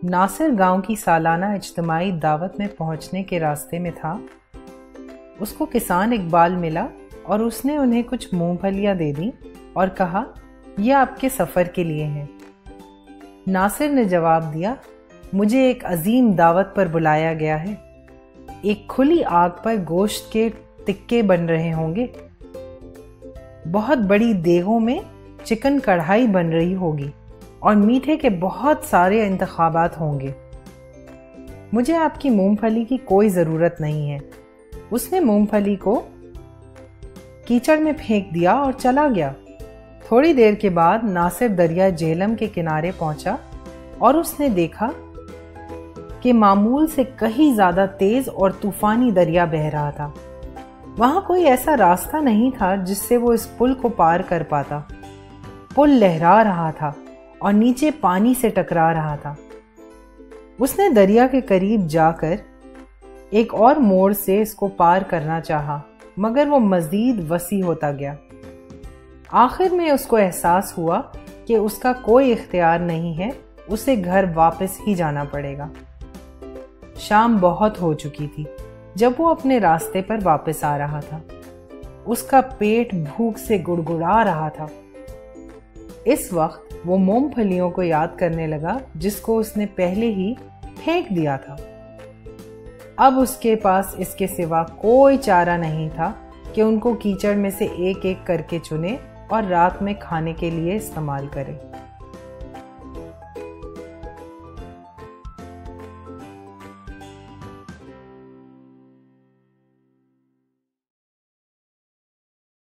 ناصر گاؤں کی سالانہ اجتماعی دعوت میں پہنچنے کے راستے میں تھا۔ اس کو کسان اقبال ملا اور اس نے انہیں کچھ مونگ پھلیاں دے دیں اور کہا، یہ آپ کے سفر کے لیے ہیں۔ ناصر نے جواب دیا، مجھے ایک عظیم دعوت پر بلایا گیا ہے۔ ایک کھلی آگ پر گوشت کے تکے بن رہے ہوں گے، بہت بڑی دیگوں میں چکن کڑھائی بن رہی ہوگی اور میٹھے کے بہت سارے انتخابات ہوں گے۔ مجھے آپ کی مونگ پھلی کی کوئی ضرورت نہیں ہے۔ اس نے مونگ پھلی کو کیچڑ میں پھینک دیا اور چلا گیا۔ تھوڑی دیر کے بعد ناصر دریا جہلم کے کنارے پہنچا اور اس نے دیکھا کہ معمول سے کہیں زیادہ تیز اور طوفانی دریا بہہ رہا تھا۔ وہاں کوئی ایسا راستہ نہیں تھا جس سے وہ اس پل کو پار کر پاتا۔ پل لہرا رہا تھا اور نیچے پانی سے ٹکرا رہا تھا۔ اس نے دریا کے قریب جا کر ایک اور موڑ سے اس کو پار کرنا چاہا، مگر وہ مزید وسیع ہوتا گیا۔ آخر میں اس کو احساس ہوا کہ اس کا کوئی اختیار نہیں ہے، اسے گھر واپس ہی جانا پڑے گا۔ شام بہت ہو چکی تھی جب وہ اپنے راستے پر واپس آ رہا تھا۔ اس کا پیٹ بھوک سے گڑگڑا رہا تھا۔ اس وقت وہ مونگ پھلیوں کو یاد کرنے لگا جس کو اس نے پہلے ہی پھینک دیا تھا۔ اب اس کے پاس اس کے سوا کوئی چارہ نہیں تھا کہ ان کو کیچڑ میں سے ایک ایک کر کے چنے اور رات میں کھانے کے لیے استعمال کرے۔